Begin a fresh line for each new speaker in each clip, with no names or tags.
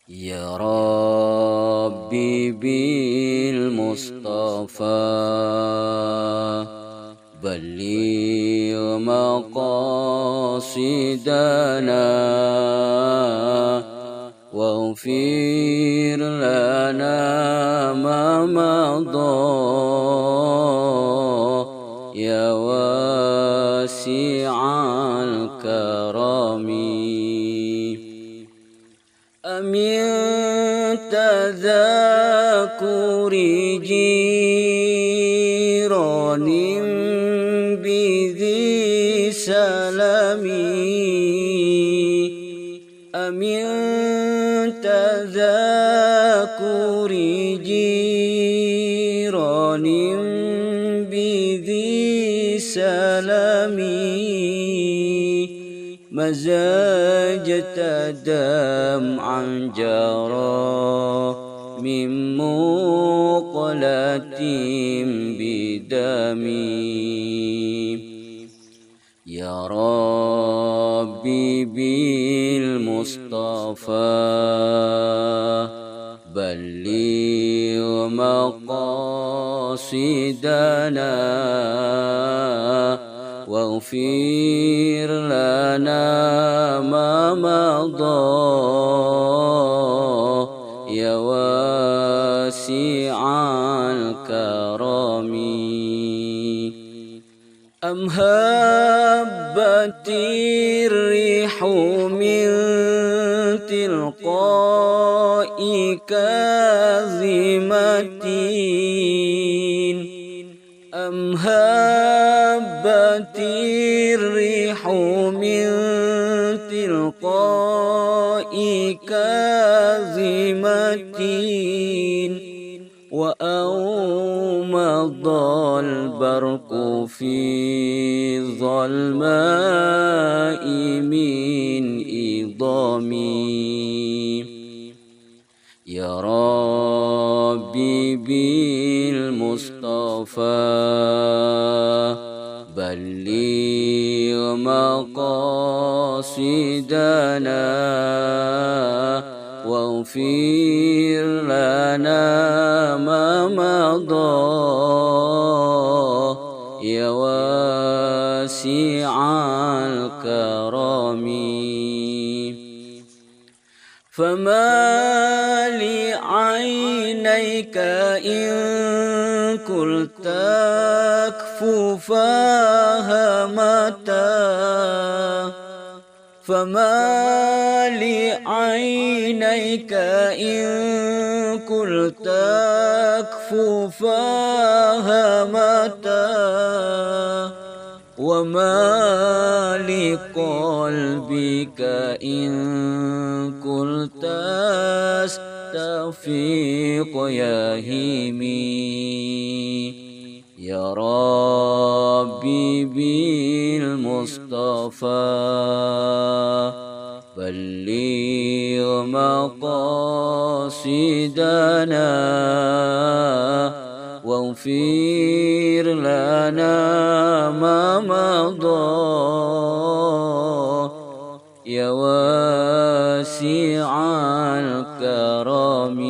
يا ربي بالمصطفى بلغ مقاصدنا واغفر لنا ما مضى يا واسع الكرم. أمن تذاكر جيران بذي سلم أمن تذاكر جيران بذي سلم مزاجت دمعا جرى من مقلة بدمي. يا ربي بالمصطفى بلغ مقاصدنا واغفر لنا ما مضى يا واسع الكرم. أم هبت الريح من تلقاء كاظمة أم هبت الريح من تلقاء كاظمة وأومض البرق في الظلماء من إضامي. يا ربي بالمصطفى بلغ مقاصدنا واغفر لنا ما مضى يا واسع الكرم. فما لعينيك إن قلت أكففاها متى فما لعينيك إن قلت أكففاها متى وما لقلبك إن قلت أستفيق يا هيمي. يا ربي بالمصطفى بلغ مقاصدنا واغفر لنا ما مضى يا واسع الكرم.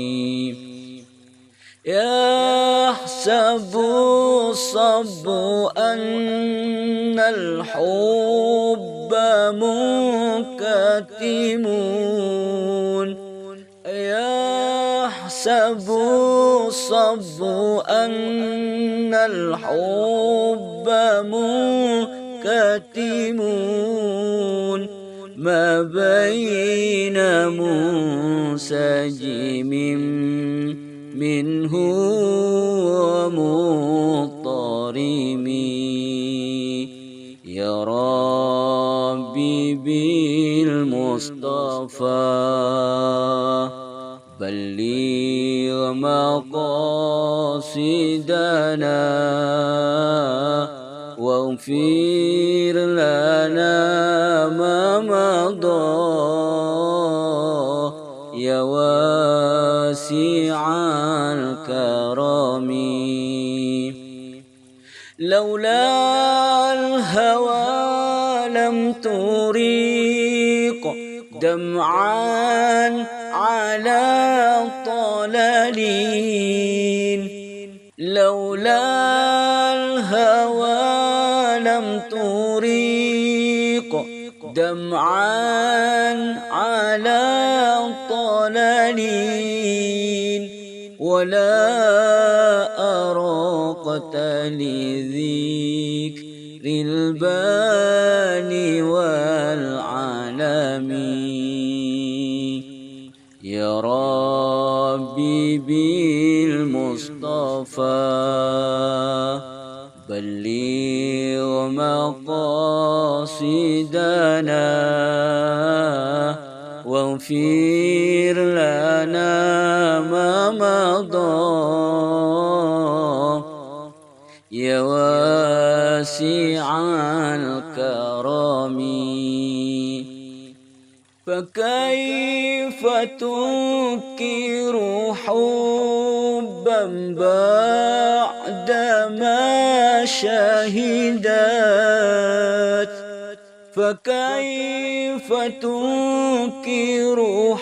يحسب الصب أن الحب منكتم يحسب الصب أن الحب منكتم ما بين منسجم منه ومضطرم. يا ربي بالمصطفى بلغ مقاصدنا واغفر لنا ما مضى يا واسع الكرم. لولا الهوى لم تريق دمعا على الضالين لولا الهوى لم تريق دمعا على الضالين ولا أراقت لذكر الباني والعالمين يا ربي بالمصطفى بلغ مقاصدنا واغفر لنا ما مضى يا واسع الكرم فكيف تنكر حبا بعدما شهدت فكيف تنكر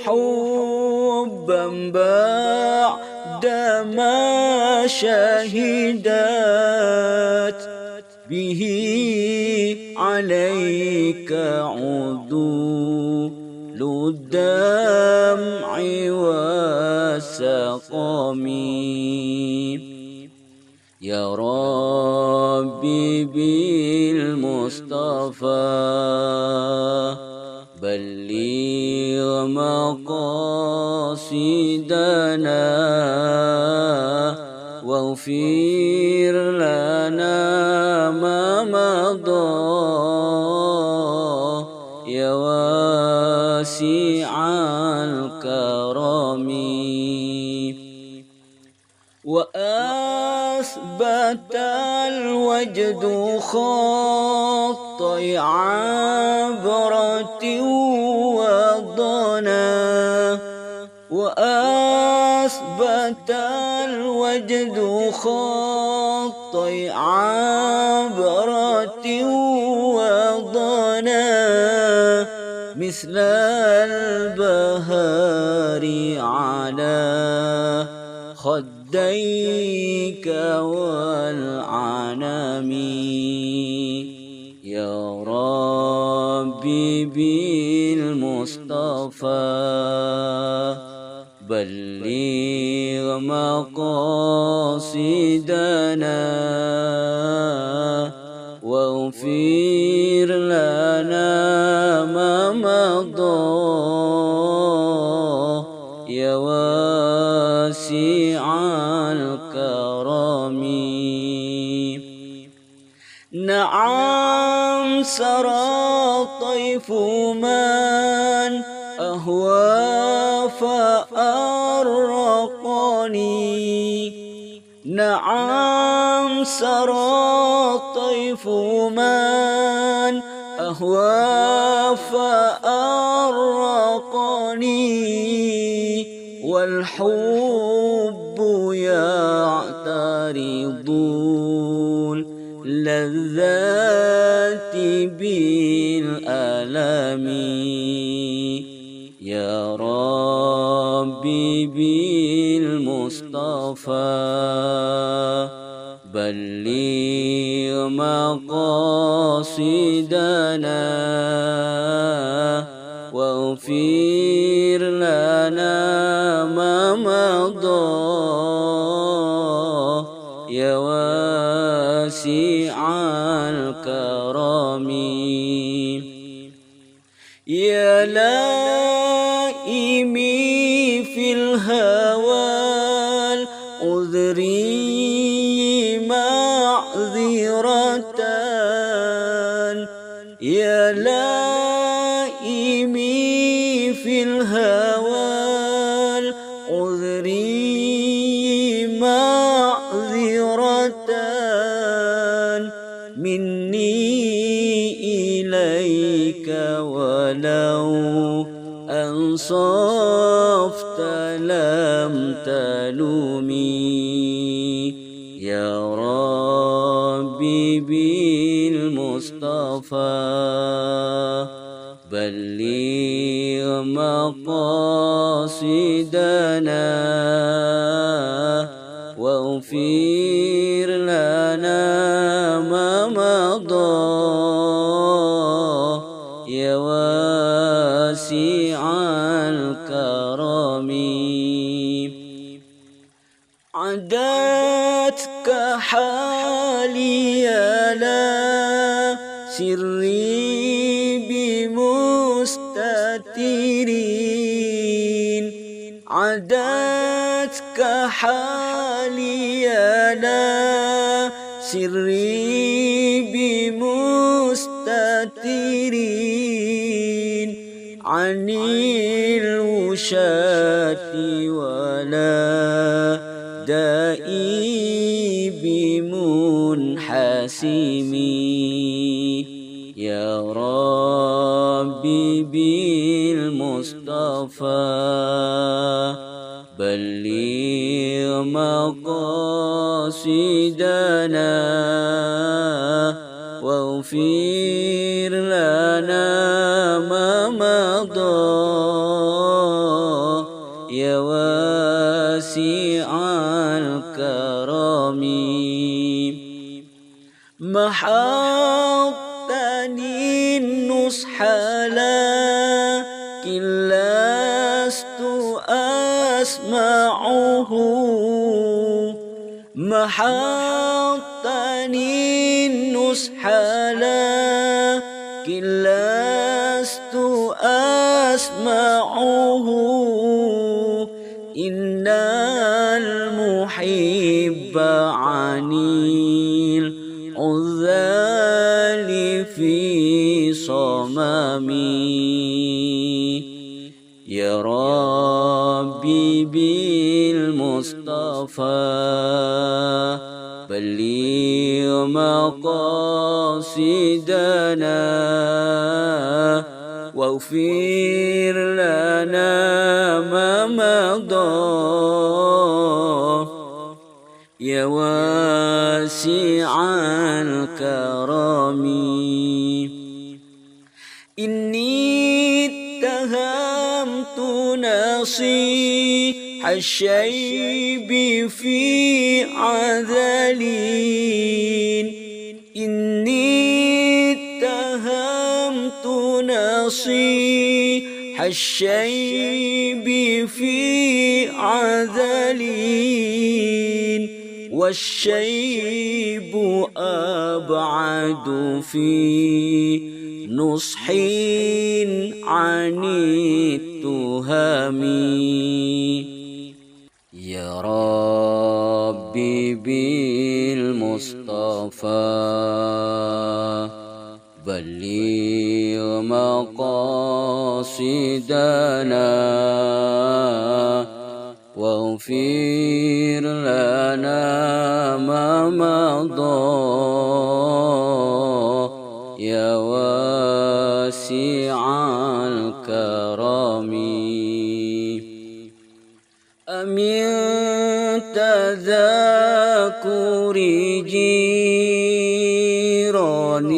حبا بعدما شهدت به عليك عدول الدمع والسقم يا ربي بالمصطفى بلغ مقاصدنا واغفر لنا ما مضى يا واسع الكرم وأثبت الوجد خطي عبرة وضنا وأثبت الوجد خطي عبرة وضنا مثل البهار على خديك والعنم يا ربي بالمصطفى بلغ مقاصدنا واغفر لنا ما مضى يا واسع الكرم نعم سرى طيف من أهوى فأرقني نعم سرى طيف من أهوى فأرقني والحب يعترض اللذات بالألم يا ربي بالمصطفى بلغ مقاصدنا واغفر لنا ما مضى يا واسع الكرم يا لائمي في الهوى العذري معذرة يا لائمي في الهوى العذري معذرة مني إليك ولو أنصفت لم تلومي يا ربي بالمصطفى بلغ مقاصدنا واغفر لنا ما مضى يا واسع الكرم. عدتك حالي لا سري بمستترين، عدتك حالي لا سري بمستترين عن الوشاة ولا دائي بمنحسم. يا ربي بالمصطفى بلغ مقاصدنا واغفر لنا ما مضى يا واسع الكرم. محوتني النصح لكن لست أسمعه، محوتني النصح لكن لست أسمعه. إن المحب عن العذال في صممي. يا ربي بالمصطفى بلغ مقاصدنا واغفر لنا ما مضى يا واسع الكرم. إني اتهمت نصيح الشيب في عذلين، إني اتهمت نصيح الشيب في عذلين والشيب أبعد في نصح عن التهم. يا ربي بالمصطفى بلغ مقاصدنا واغفر لنا ما مضى يا واسع الكرم. أمن تذاكر جيران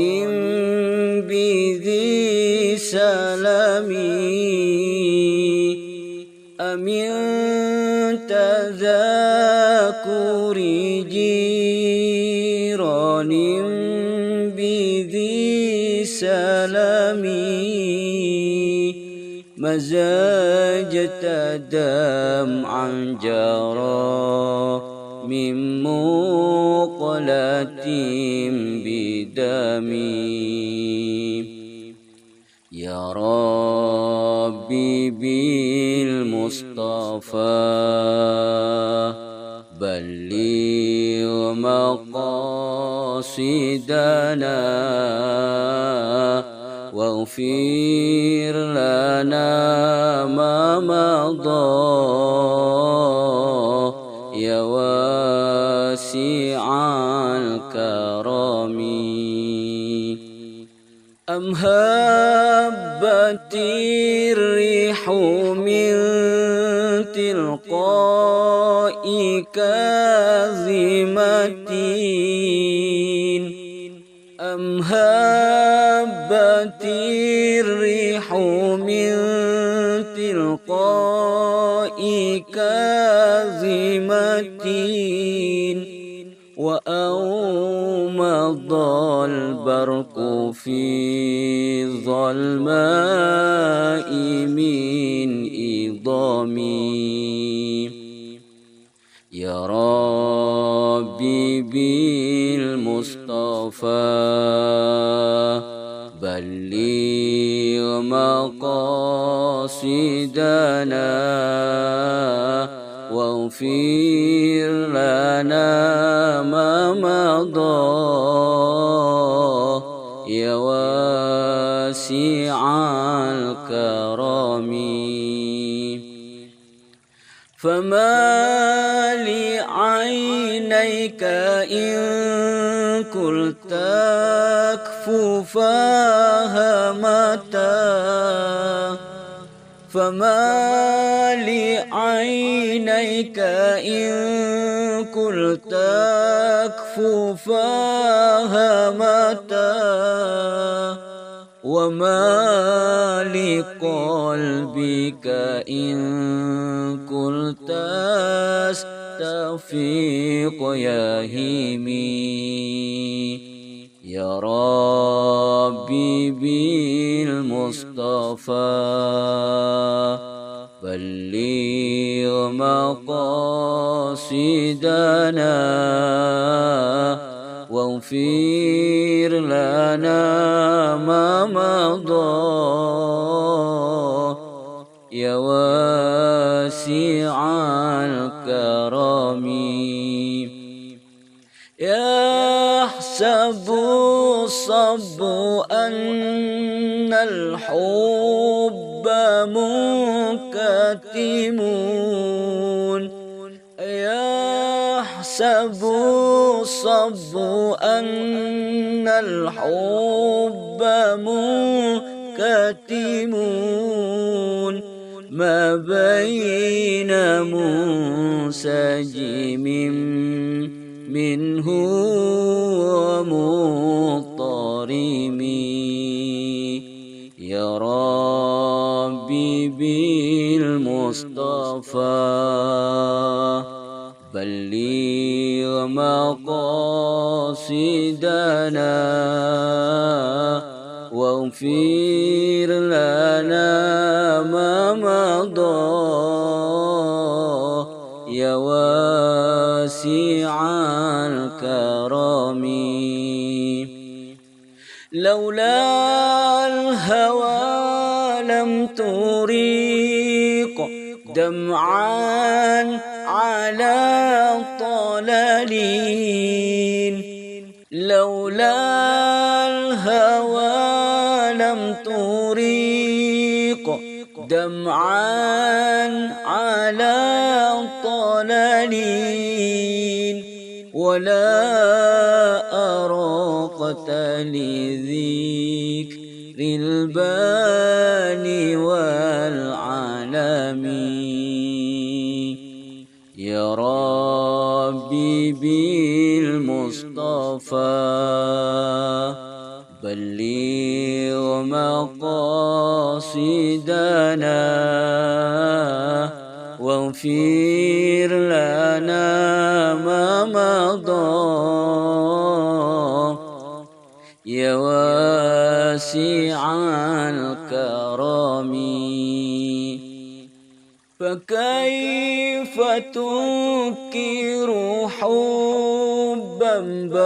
بذي سلمي، أمن تذاكر جيران بذي سلمي مزاجت دمعا جرى من مقلة بدمي. يا ربي بالمصطفى بلغ مقاصدنا واغفر لنا ما مضى يا واسع الكرم. أم هبت الريح من تلقاء كاظمة، أم هبت الريح من كاظمة وأومض البرق في ظلماء من إضامي يا ربي بالمصطفى بلغ مقاصدنا واغفر لنا ما مضى يا واسع الكرم فما لعينيك إن قلت أكففاها متى فما لعينيك إن قلت أكففاها متى وما لقلبك إن قلت أستفيق يهيمي يا ربي بالمصطفى بلغ مقاصدنا واغفر لنا ما مضى يا واسع الكرم يحسب الصب أن الحب منكتم يحسب الصب أن الحب منكتم ما بين منسجم منه ومضطرم يا ربي بالمصطفى بلغ مقاصدنا واغفر لنا ما مضى يا واسع الكرم لولا الهوى لم تريق دمعا على طلالين لولا الهوى لم تريق دمعا على طلالين ولا أراقت لذكر الباني والعالمين يا ربي بالمصطفى بلغ مقاصدنا واغفر لنا ما مضى يا واسع الكرم فكيف تنكر حبا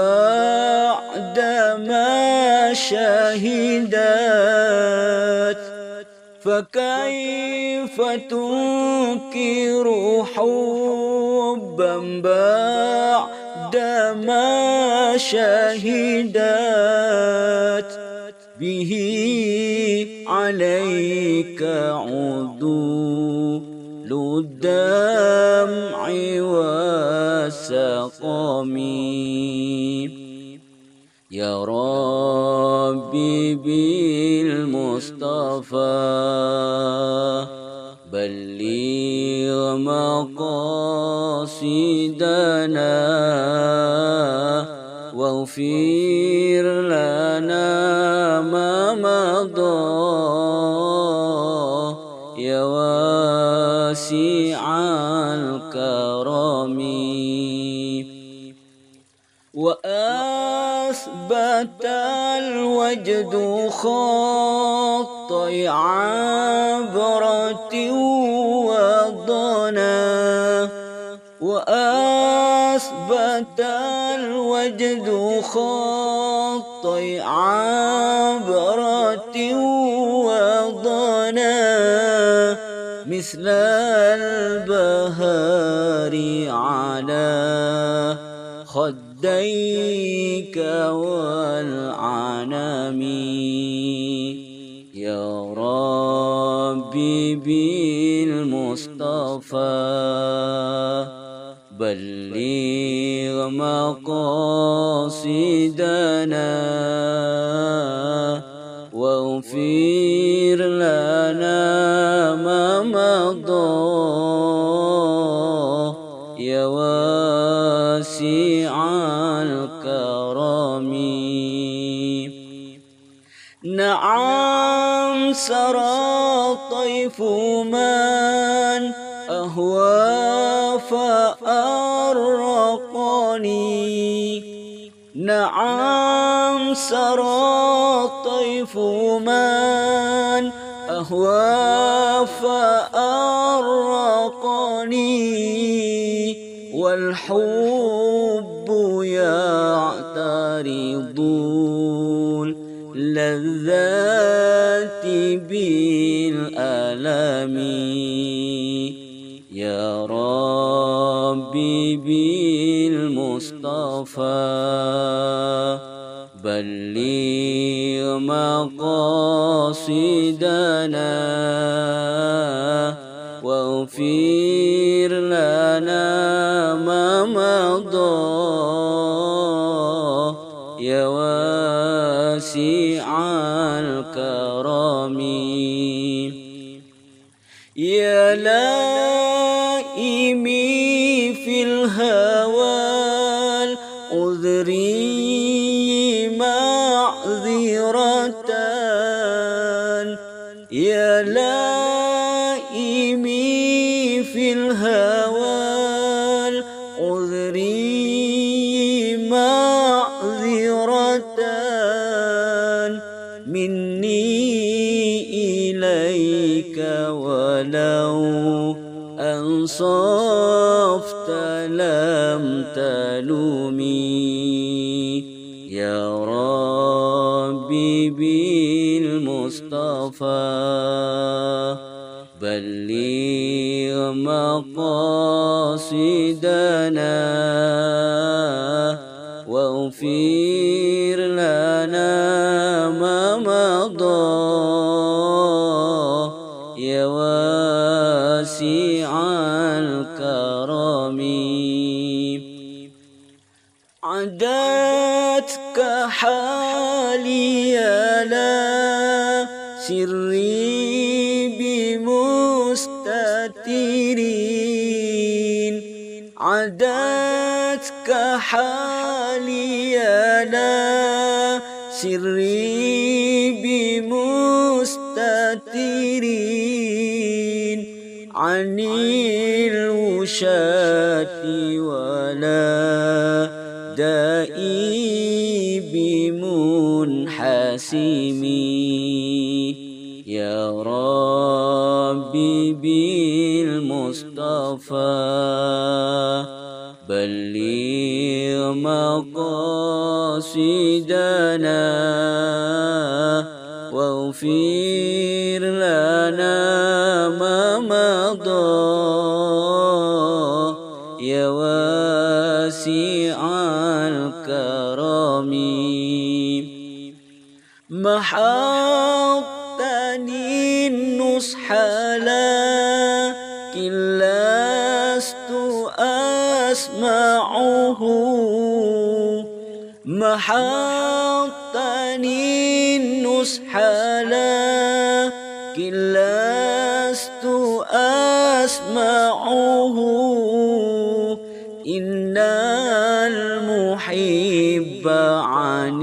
بعدما شهدت فكيف تنكر حبا بعدما شهدت به عليك عدول الدمع والسقم يا ربي بالمصطفى بلغ مقاصدنا واغفر لنا ما مضى يا واسع الكرم وأثبت الوجد خطي عبرة وضنا وأثبت الوجد خطي عبرة وضنا مثل البهار على خديك والعنم يا ربي بالمصطفى بلغ مقاصدنا واغفر لنا ما مضى يا واسع الكرم نعم سرى طيف من أهوى فأرقني نعم سرى طيف من أهوى فأرقني والحب يعترض اللذات بالألم يا ربي بالمصطفى بلغ مقاصدنا واغفر لنا ما مضى يا واسع الكرم يا لائمي في الهوى العذري معذرة يا لائمي في الهوى العذري معذرة مني إليك ولو أنصفت لم تلومي يا ربي بالمصطفى بلغ مقاصدنا واغفر لنا ما مضى يا واسع الكرم عدتك حالي لا سري بمستترين عدتك حالي لا سري بمستترين عن الوشاة ولا دائي بمنحسمي يا ربي بالمصطفى بلغ مقاصدنا واغفر لنا ما مضى يا واسع الكرم محقتني النصح لكن لست أسمعه محقتني النصح لكن لست أسمعه إن المحب عن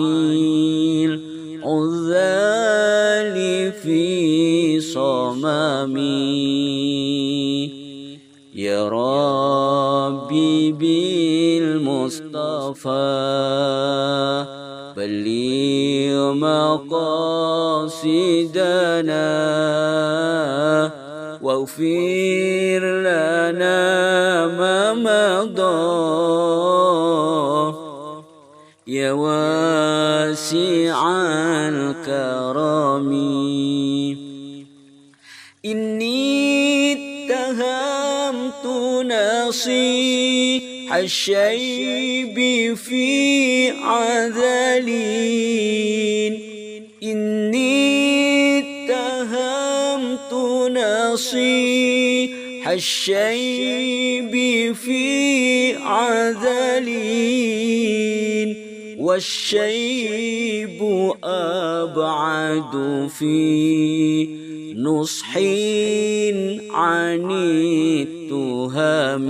العذال في صممي يا ربي بالمصطفى بلغ مقاصدنا واغفر لنا ما مضى يا واسع الكرم. إني اتهمت نصيح الشيب في عذلين. إني اتهمت نصيح الشيب في عذلين والشيب أبعد في نصح عن التهم.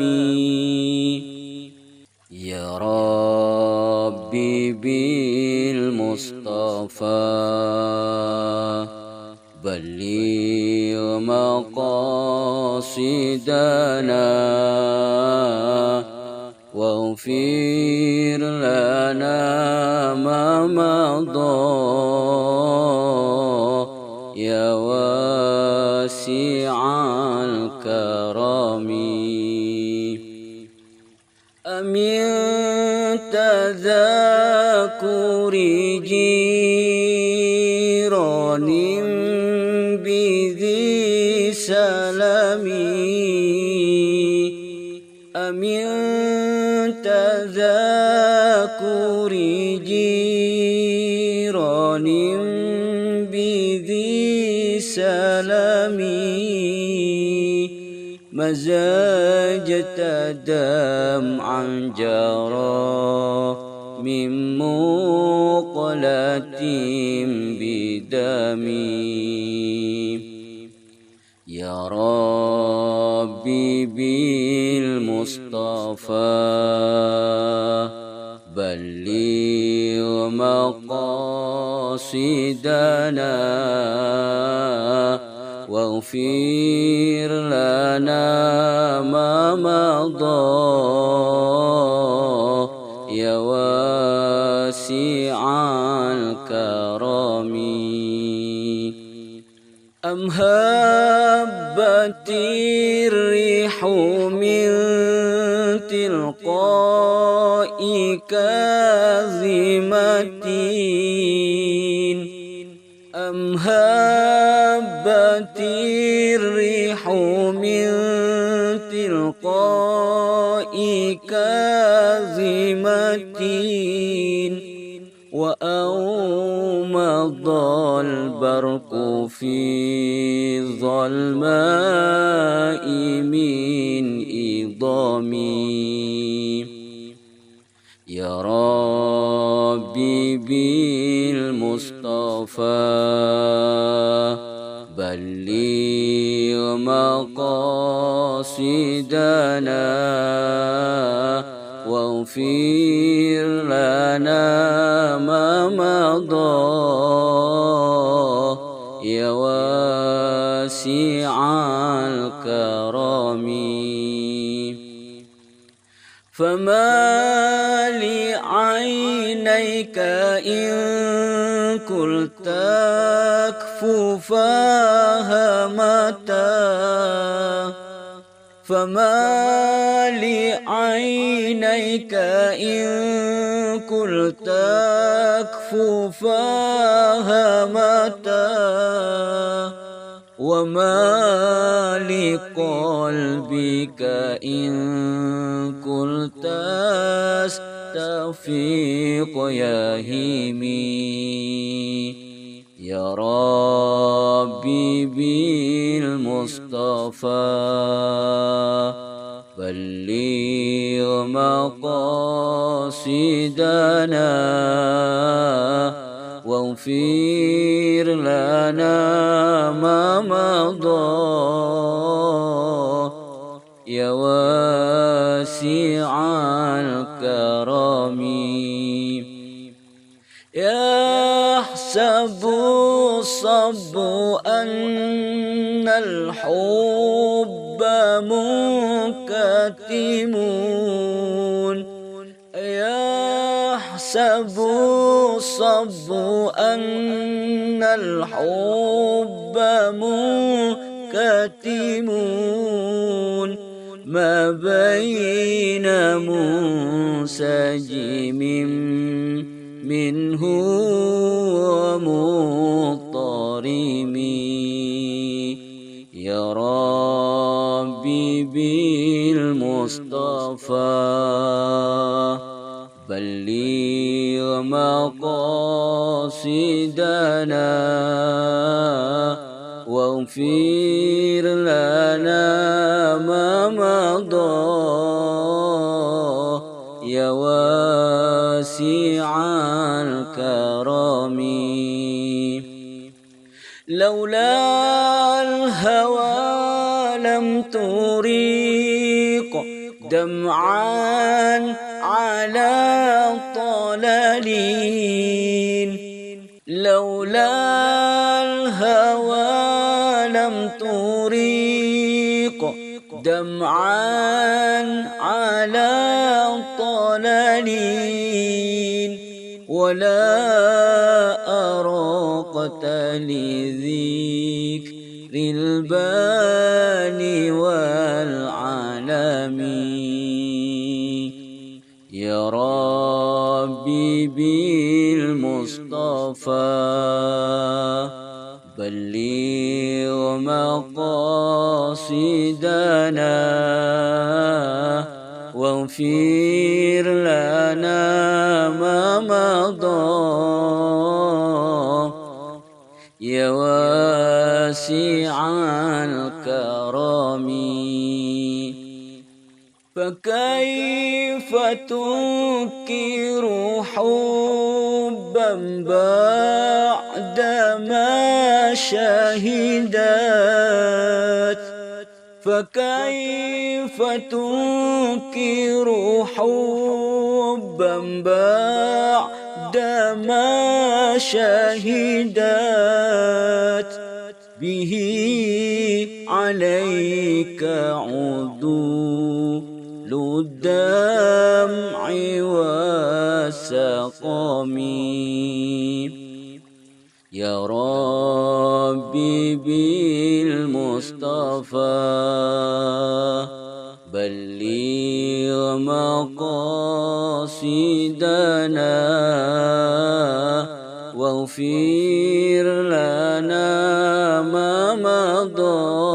يا ربي بالمصطفى بلغ مقاصدنا واغفر لنا ما مضى يا واسع الكرم. أمن تذاكر جيران بذي سلم. أمن تذاكر جيران بذي سلم مزاجة دمعا جرى من مقلة بدمي. يا ربي بالمصطفى بلغ مقاصدنا واغفر لنا ما مضى يا واسع الكرم. أم هبت الريح من تلقاء كاظمة. أم هبت الريح من تلقاء كاظمة وأومض البرق في ظلماء من إضامي. يا ربي بالمصطفى بلغ مقاصدنا واغفر لنا ما مضى يا واسع الكرم. فما لعينيك إن قلت أكففاها متى. فما لعينيك إن قلت أكففاها متى. وما لقلبك إن قلت استفيق يا هيمي. يا ربي بالمصطفى بلغ مقاصدنا واغفر لنا ما مضى يا واسع الكرم. يحسب الصب أن الحب منكسر كاتمون يحسب الصب أن الحب منكتمون ما بين منسجم منه ومضطرم يا ربي بالمصطفى بلغ مقاصدنا واغفر لنا ما مضى يا واسع الكرم لولا الهوى لم تريق دمعا على طلالين لولا الهوى لم تريق دمعا على طلالين ولا أراقت لذكر الباني والعالمين يا ربي بالمصطفى بلغ مقاصدنا واغفر لنا ما مضى يا واسع الكرم فكيف تنكر حبا بعدما شهدت فكيف تنكر حبا بعدما شهدت به عليك عدول الدمع والسقم يا ربي بالمصطفى بلغ مقاصدنا واغفر لنا ما مضى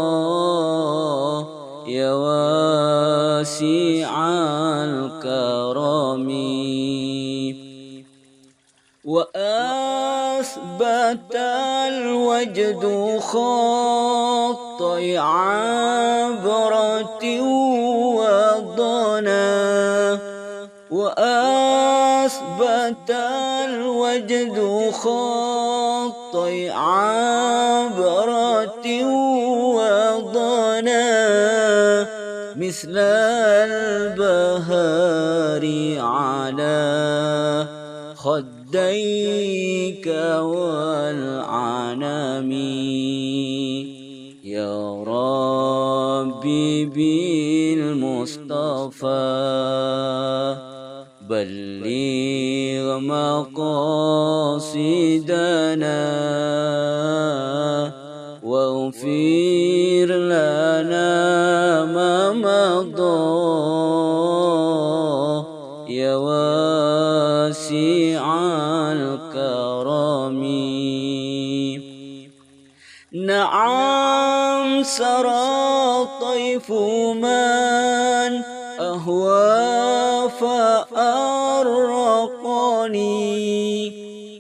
يا واسع الكرم وأثبت الوجد خطي عبرة وضنا وأثبت الوجد خطي عبرة وضنا مثل البهار على خديك والعنم يا ربي بالمصطفى بلغ مقاصدنا واغفر لنا ما مضى يا واسع الكرم نعم سرى طيف من أهوى فأرقني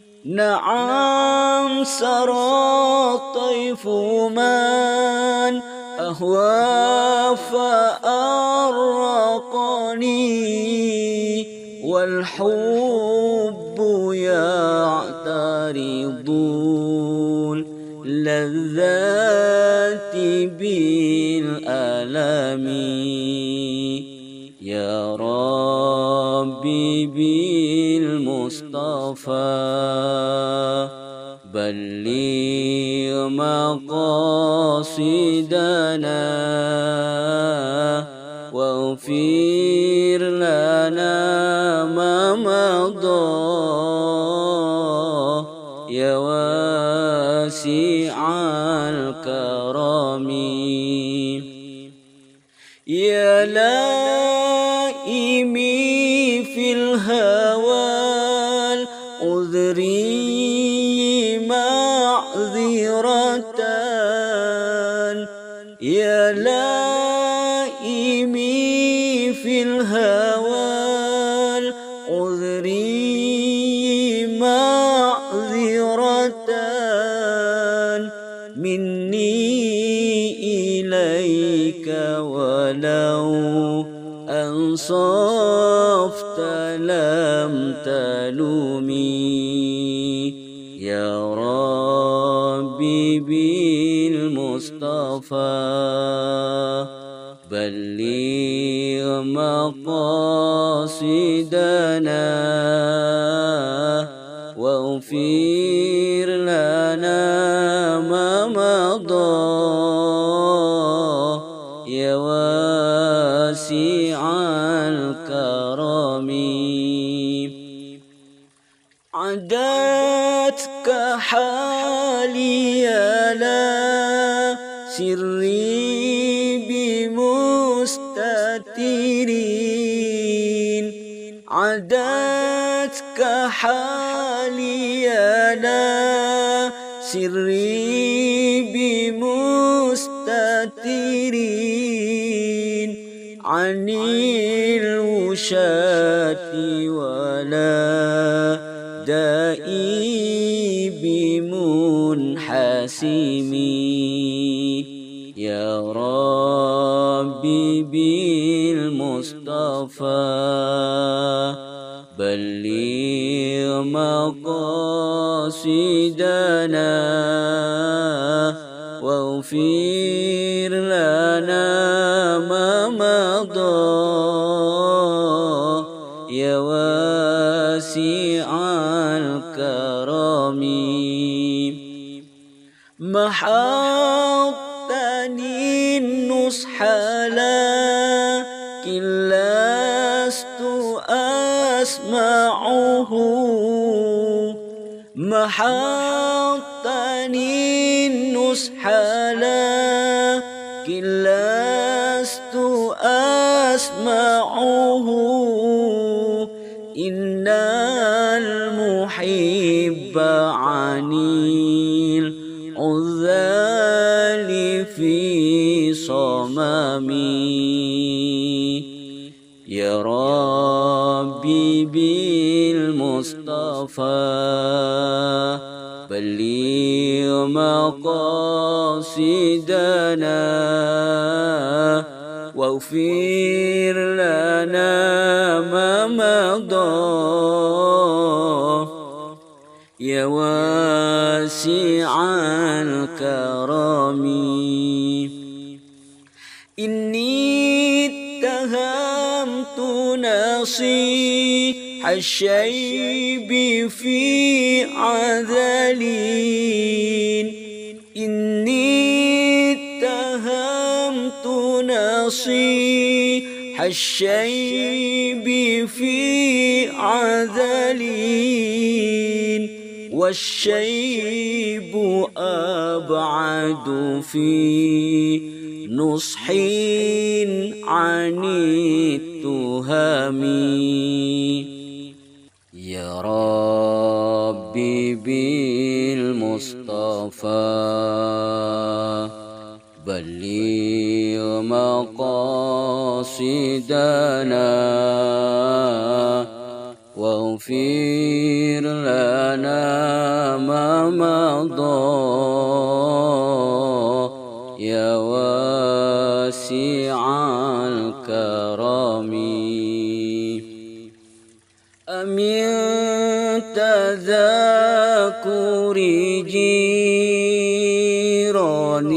نعم سرى طيف من أهوى فأرقني والحب يعترض اللذات بالألم يا ربي بالمصطفى بلغ مقاصدنا واغفر لنا ما مضى يا واسع الكرم يا لائمي في الهوى العذري معذرة يا لائمي في الهوى العذري معذرة مني إليك ولو أنصفت لم تلومي يا ربي بالمصطفى بلغ مقاصدنا واغفر لنا ما مضى يا واسع الكرم عدتك حالي لا سري بمستترين عدتك حالي لا سري بمستترين عن الوشاة ولا دائي بمنحسمي يا ربي بالمصطفى بلغ مقاصدنا واغفر لنا ما مضى يا واسع الكرم محضتني النصح لكن لست أسمعه محضتني النصح لكن لست أسمعه إن المحب عن العذال في صممي يا ربي بالمصطفى بلغ مقاصدنا واغفر لنا ما مضى يا واسع الكرم إني اتهمت نصيح الشيب في عذلين إني اتهمت نصيح الشيب في عذلين والشيب أبعد في نصح عن التهم يا ربي بالمصطفى بلغ مقاصدنا واغفر لنا ما مضى يا واسع الكرم أمن تذاكر جيران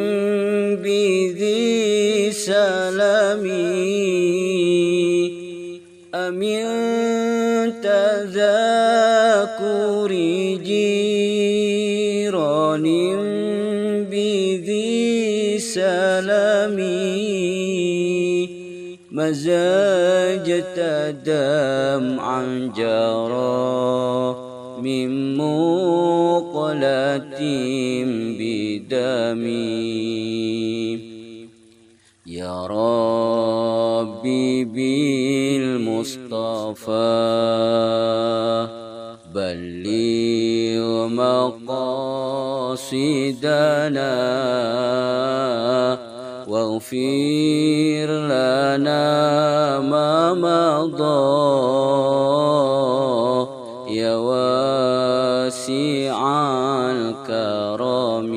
بذي سلمي أمن تذاكر جيران بذي سلمي مزاجة دمعا جرى من مقلة بدمي. يا ربي بالمصطفى بلغ مقاصدنا واغفر لنا ما مضى يا واسع الكرم.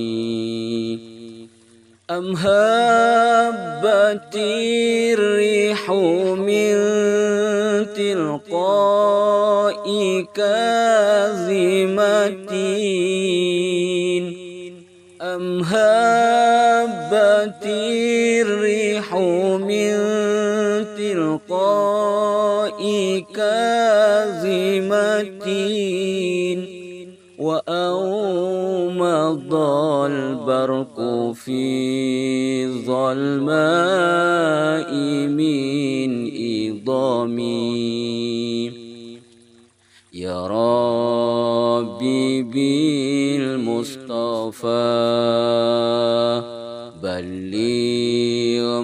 أم هبت الريح من تلقاء كاظمة أم هبت الريح من تلقاء كاظمة وأومض البرق في الظلماء من إضامي. يا ربي بالمصطفى بلغ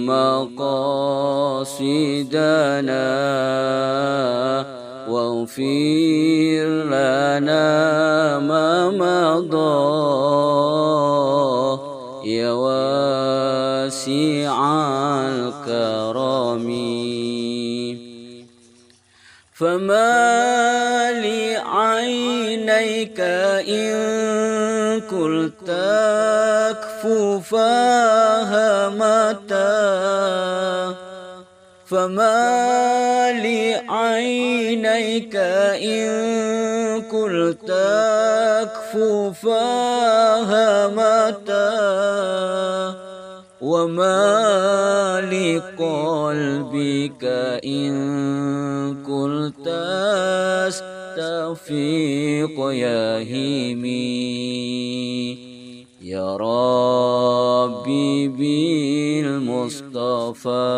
مقاصدنا واغفر لنا ما مضى يا واسع الكرم. فما لعينيك إن قلت أكففاها متى فما لعينيك إن قلت أكففاها متى وما لقلبك إن قلت أستفيق يهيمي. يا ربي بالمصطفى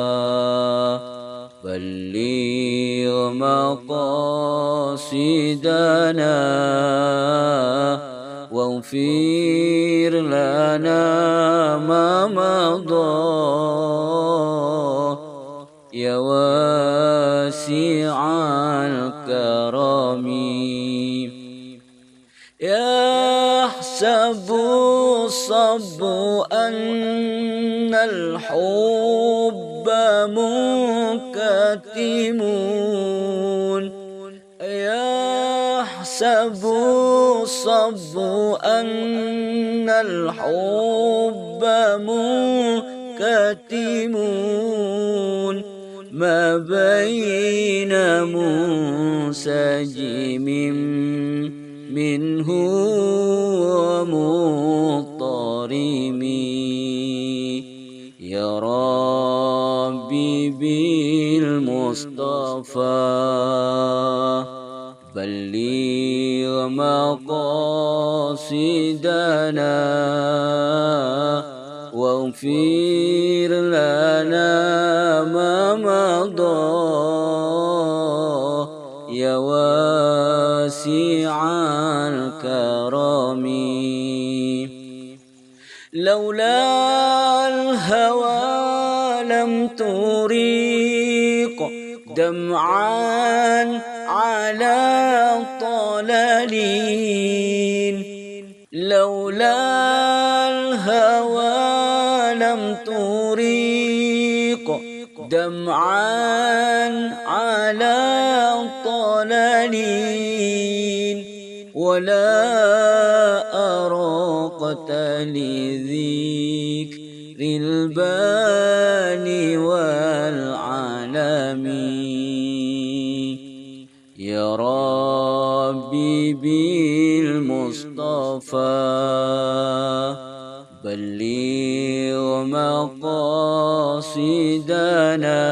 بلغ مقاصدنا واغفر لنا ما مضى يا واسع الكرم. يحسب الصب أن الحب منكتم يحسب الصب أن الحب منكتم ما بين منسجم منه ومضطرم. يا ربي بالمصطفى بلغ مقاصدنا واغفر لنا ما مضى يا واسع الكرم. لولا الهوى لم تريق دمعا على طلالين لولا الهوى لم تريق دمعا على طلالين ولا أراقت لذكر الباني والعالم. يا ربي بالمصطفى بلغ مقاصدنا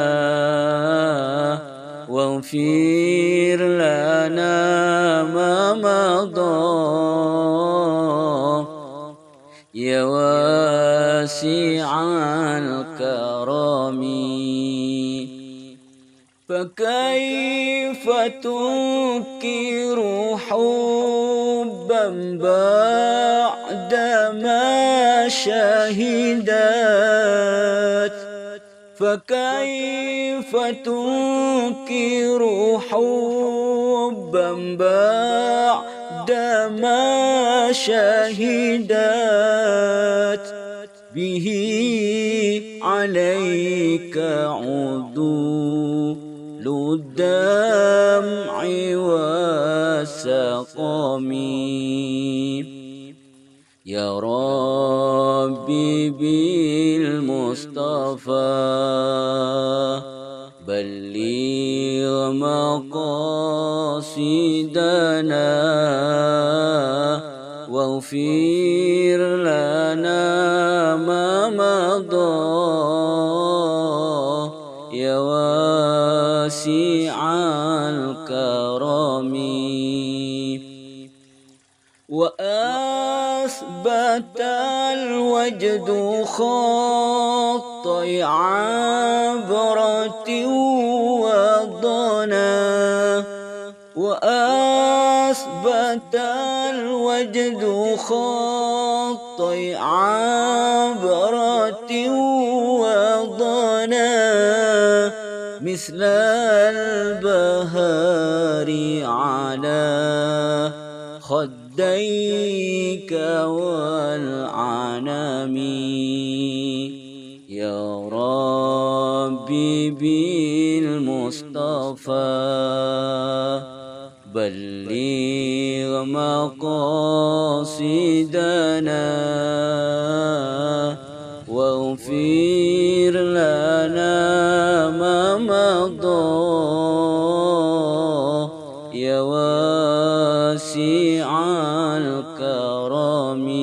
واغفر لنا ما مضى يا واسع الكرم. فكيف تنكر حبا بعدما شهدت فكيف تنكر حبا بعدما شهدت به عليك عدول الدمع والسقم يا ربي بالمصطفى بلغ مقاصدنا واغفر لنا ما مضى يا واسع الكرم وأثبت الوجد خطي عبرة وضنا وأثبت الوجد خطي عبرة وضنا مثل البهار على خديك والعنم يا ربي بالمصطفى بلغ مقاصدنا واغفر لنا ما مضى يا واسع الكرم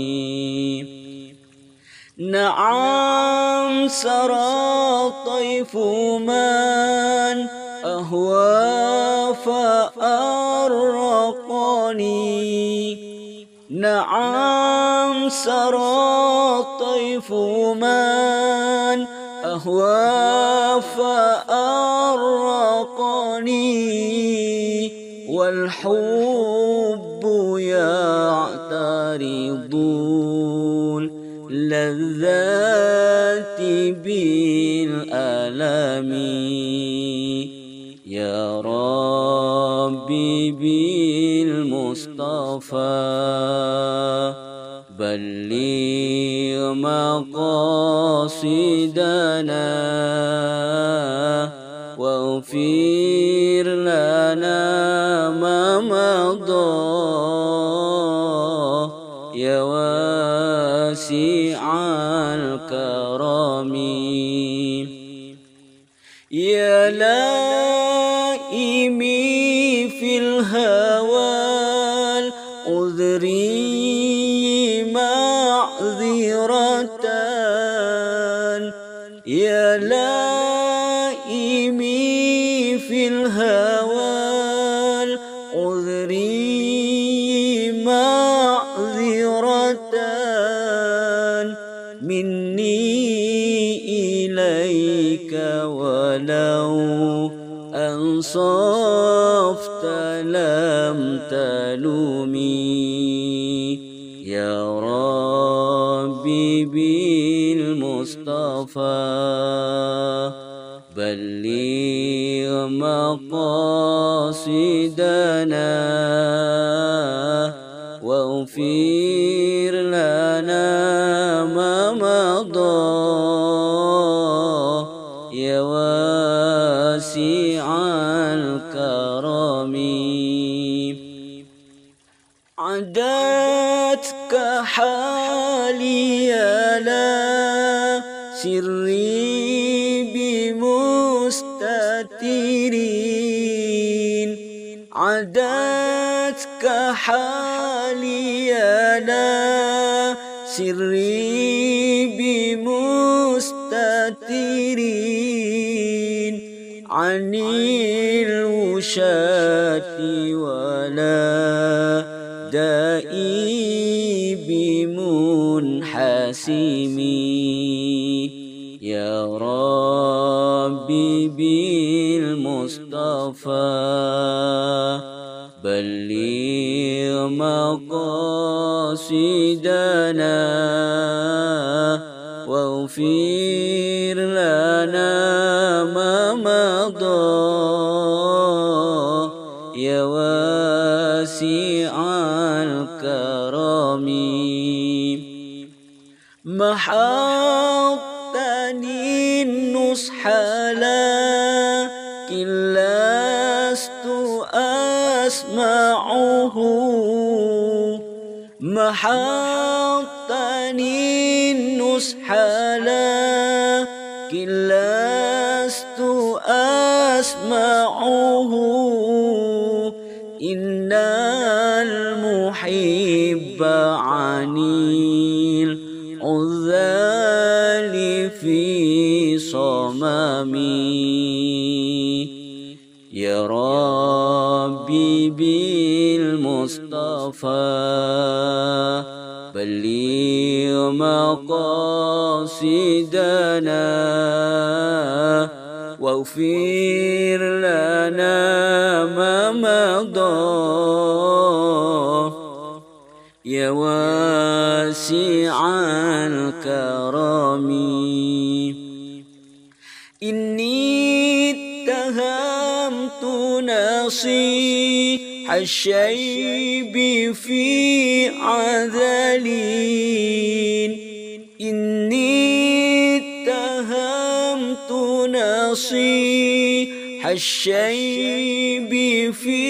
نعم سرى طيف من أهوى فأرقني نعم سرى طيف من أهوى فأرقني والحب يعترض اللذات بالألم يا ربي بالمصطفى بلغ مقاصدنا واغفر لنا ما مضى يا واسع الكرم يا لائمي في الهوى العذري معذرة يا لائمي في الهوى العذري معذرة مني إليك ولو أنصفت لم تلومي يا ربي بالمصطفى بلغ مقاصدنا واغفر لنا ما مضى يا واسع الكرم عدتك حالي لا سري بمستترين عدتك حالي لا سري بمستترين عن الوشاة ولا دائي بمنحسمي يا ربي بالمصطفى بلغ مقاصدنا واغفر لنا ما مضى يا واسع الكرم محوتني النصح لكن لست أسمعه محوتني النصح لكن لست أسمعه إن المحب عن العذال في صممي يا ربي بالمصطفى بلغ مقاصدنا واغفر لنا ما مضى يا واسع الكرم إني اتهمت نصيح الشيب في عذلين إني اتهمت نصيح الشيب في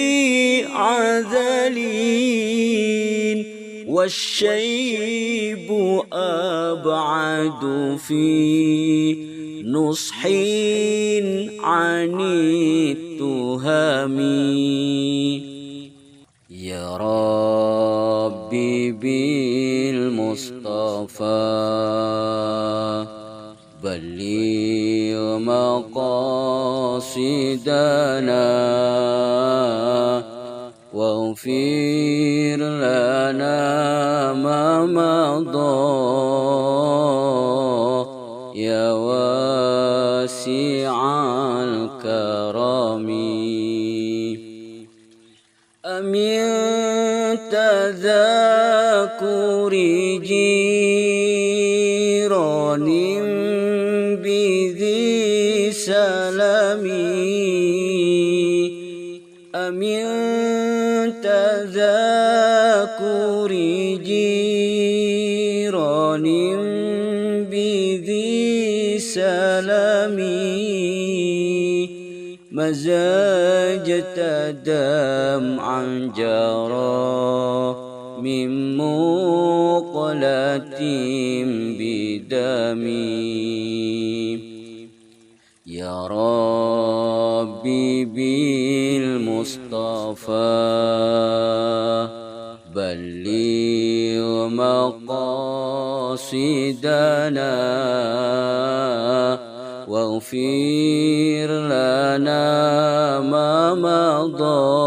عذلين والشيب أبعد في نصح عن التهم يا ربي بالمصطفى بلغ مقاصدنا واغفر لنا ما مضى يا واسع الكرم أمن تذاكر جيران بذي سلمي أمن تذاكر جيران بذي سلمي مزاجة دمعا جرى من مقلة بدمي يا ربي بالمصطفى بلغ مقاصدنا واغفر لنا ما مضى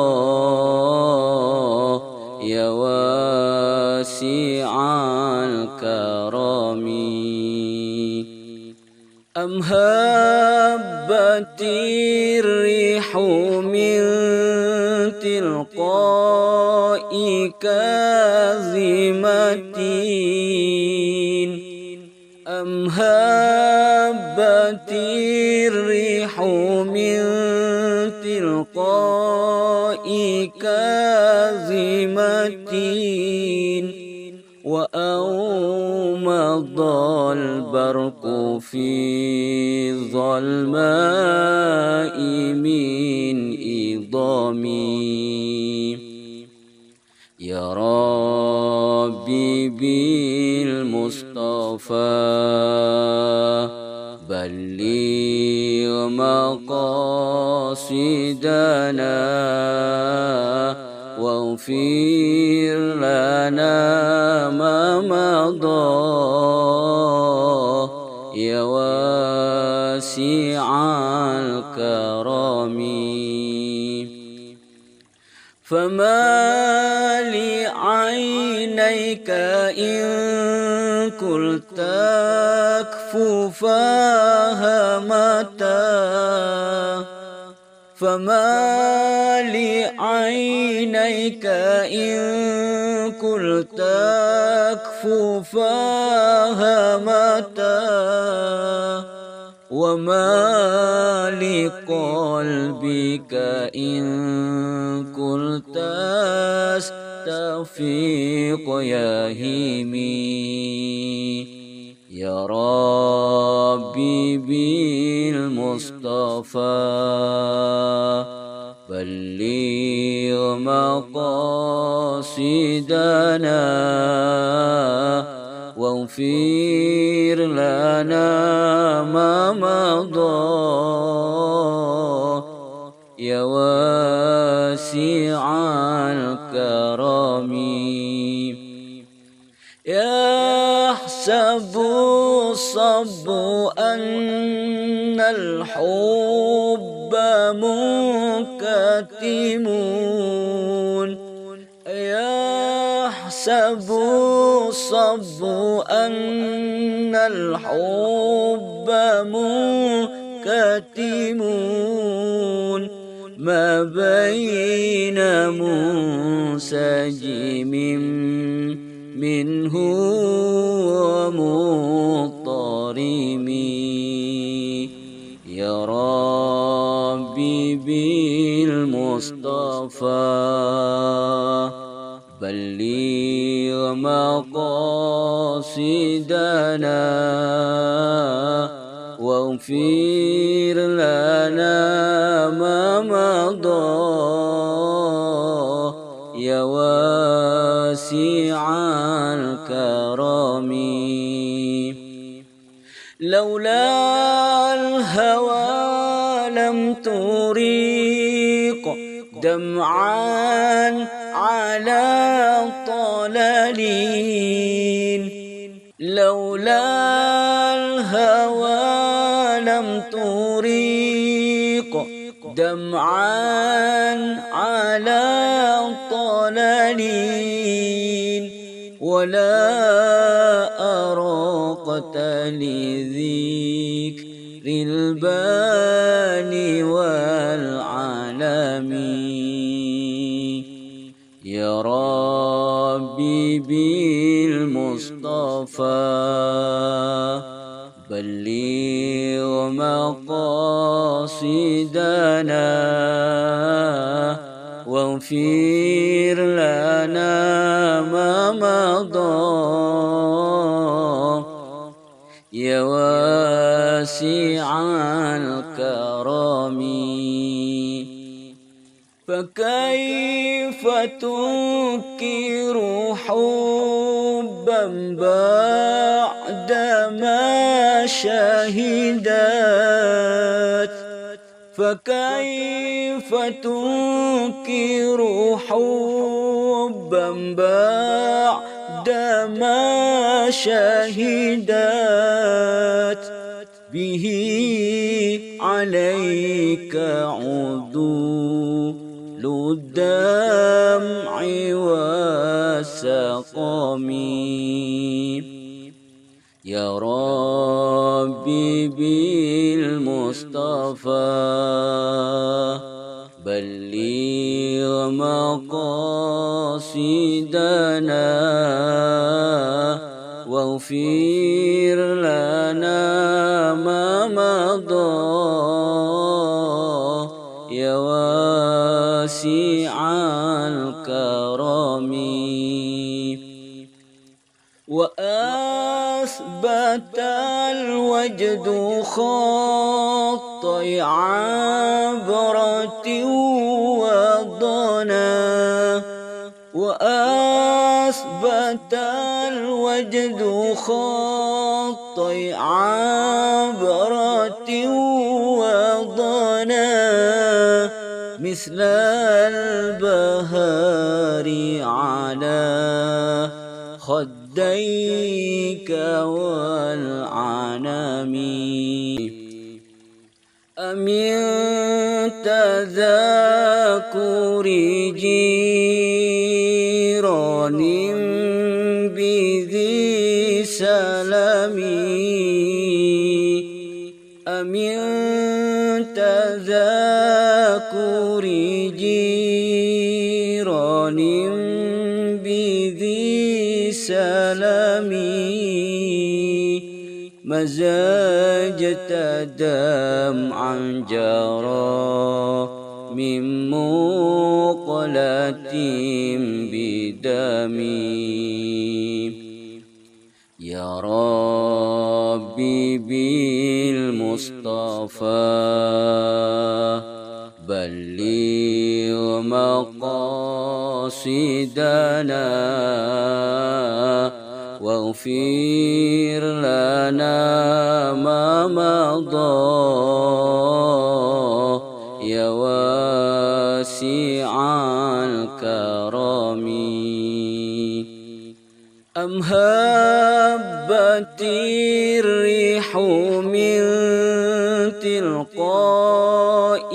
يا واسع الكرم أم هبت الريح من تلقاء كاظمة أم هبت الريح من تلقاء كاظمة وأومض البرق في ظلماء من إضامي يا ربي بالمصطفى بلغ مقاصدنا واغفر لنا ما مضى يا واسع الكرم فما لعينيك إن قلت أكفو فهمتا فما لعينيك إن قلت أكفو فهمتا وما لقلبك إن قلت أستفيق يهيمي يا ربي بالمصطفى بلغ مقاصدنا واغفر لنا ما مضى يا واسع الكرم يحسب الصب أن الحب منكتم يحسب الصب أن الحب منكتم ما بين منسجم منه ومضطرم يا ربي بالمصطفى بلغ مقاصدنا واغفر لنا ما مضى يا واسع الكرم لولا الهوى لم تريق دمعا على طلالين لولا الهوى لم تريق دمعا على طلالين ولا أراقت لذكر الباني والعالمين يا ربي بالمصطفى بلغ مقاصدنا واغفر لنا ما مضى يا واسع الكرم فكيف تنكر حبا بعدما شهدت فكيف تنكر حبا بعدما شهدت به عليك عدول الدمع والسقم يا ربي بالمصطفى بلغ مقاصدنا واغفر لنا ما مضى يا واسع الكرم وأثبت الوجد خطي عبرة وضنا وأثبت الوجد خطي عبرة وضنا مثل البهار على خديك والعنم أمن تذاكر جيران بذي سلام تذاكر جيران بذي سلامي مزاجة دمعا جرى من مقلة بدمي يا ربي بالمصطفى بلغ مقاصدنا واغفر لنا ما مضى يا واسع الكرم أم هبت الريح من تلقاء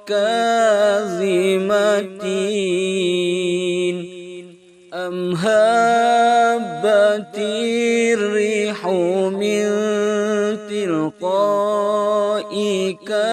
كاظمة أم هبت الريح من تلقاء